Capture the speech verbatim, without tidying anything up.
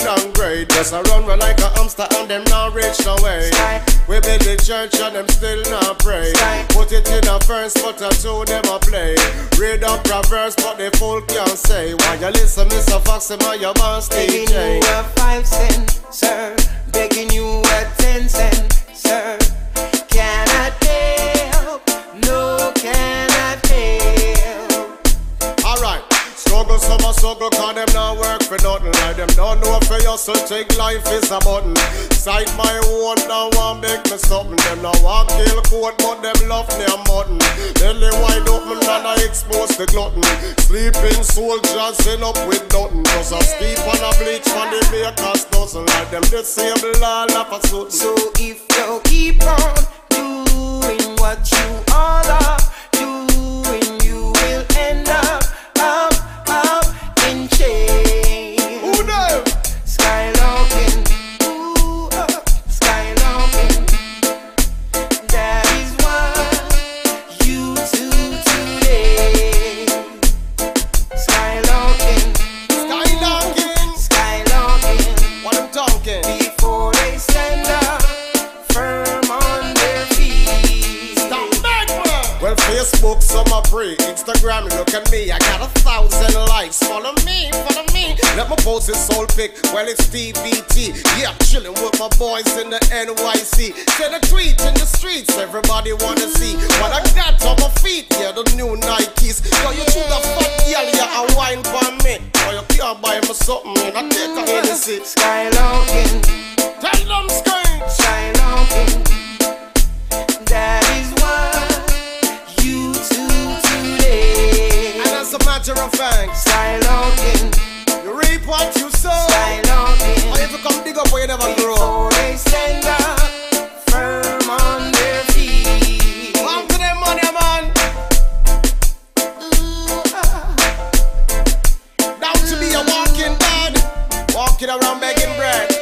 downgrade. Just a run run like a hamster and them not reach no way. We build the church and them still not pray. Put it in a verse but a two them a play. Read up Proverbs but the fool can't say. Why you listen Mister Foxy, my your boss D J. Begging you a five cent, sir. Begging you a ten cent, sir. Cannot help, no cannot help. Alright, struggle summer struggle cause them not work for nothing. Like them don't know for you so think life is a button. Sight my own now want make me something. Them now want kill coat but them love their mutton. Belly wide open and I expose the glutton. Sleeping soldiers end up with nothing. Just a sleep on a bleach from the baker's dozen. Like them disable all of a sudden. So if you keep on doing what you all are doing, you will end up, up, up in chains. Who know? Skylarking, ooh, uh, skylarking. That is what you do today. Skylarking, Skylarking. skylarking. What I'm talking? Before they stand up firm on their feet. Stop back, man. Well, Facebook, some are free. Instagram, look at me. I got a thousand likes. Follow me, follow me. Let me post this soul pic. Well, it's D B T. Yeah, chilling with my boys in the N Y C. Send a tweet in the streets. Everybody wanna see what I got on my feet. Yeah, the new Nikes. Yo, you should have fun, yeah, yeah, a wine for me. Or you can't buy me something, man. I take a Hennessy. Skylarking, Tell them straight. skylarking. That is what you do today. And as a matter of fact, Skylarking, you reap what you sow. skylarking. Or if you come dig up where you never grow. Before they stand up firm on their feet. Come to them money, man. Ooh, ah. Down to be a walking dead, walking around begging bread.